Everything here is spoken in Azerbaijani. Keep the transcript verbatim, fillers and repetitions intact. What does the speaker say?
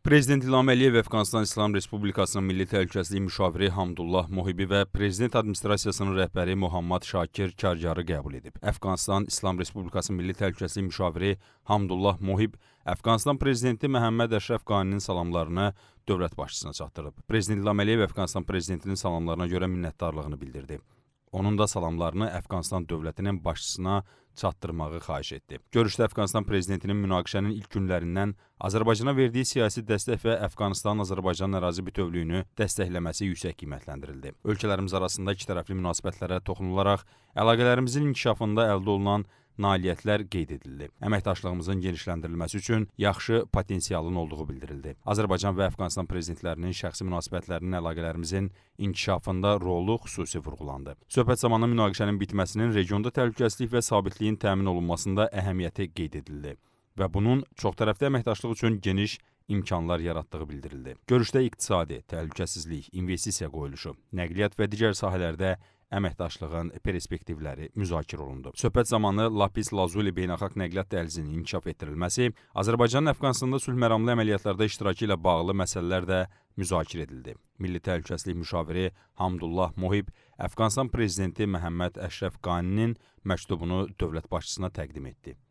Prezident İlham Əliyev Əfqanıstan İslam Respublikasının Milli Təhlükəsizlik Müşaviri Hamdullah Mohibi və Prezident Administrasiyasının rəhbəri Muhammad Şakir Karkarı qəbul edib. Əfqanıstan İslam Respublikasının Milli Təhlükəsizlik Müşaviri Hamdullah Mohib Əfqanıstan Prezidenti Məhəmməd Əşrəf Qaninin salamlarını dövlət başçısına çatdırıb. Prezident İlham Əliyev Əfqanıstan Prezidentinin salamlarına görə minnətdarlığını bildirdi. Onun da salamlarını Əfqanıstan dövlətinin başçısına çatdırmağı xahiş etdi. Görüşdə Əfqanıstan Prezidentinin münaqişənin ilk günlərindən Azərbaycana verdiyi siyasi dəstək və Əfqanistanın Azərbaycanın ərazi bütövlüyünü dəstəkləməsi yüksək qiymətləndirildi. Ölkələrimiz arasında ikitərəfli münasibətlərə toxunularaq əlaqələrimizin inkişafında əldə olunan nailiyyətlər qeyd edildi. Əməkdaşlığımızın genişləndirilməsi üçün yaxşı potensialın olduğu bildirildi. Azərbaycan və Əfqanistan prezidentlərinin şəxsi münasibətlərinin əlaqələrimizin inkişafında rolu xüsusi vurğulandı. Söhbət zamanı münaqişənin bitməsinin regionda təhlükəsizlik və sabitliyin təmin olunmasında əhəmiyyəti qeyd edildi və bunun çoxtərəfli əməkdaşlıq üçün geniş imkanlar yaratdığı bildirildi. Görüşdə iqtisadi, təhlükəsizlik, investisiya qoyuluşu, nəqliyyat və digər sahələrdə əməkdaşlığın perspektivləri müzakirə olundu. Söhbət zamanı Lapis Lazuli beynəlxalq nəqliyyat dəhlizinin inkişaf etdirilməsi, Azərbaycanın Əfqanistanda sülh məramlı əməliyyatlarda iştirakı ilə bağlı məsələlər də müzakirə edildi. Milli Təhlükəsizlik Müşaviri Hamdullah Mohib Əfqanistan Prezidenti Məhəmməd Əşrəf Qaninin məktubunu dövlət başçısına təqdim etdi.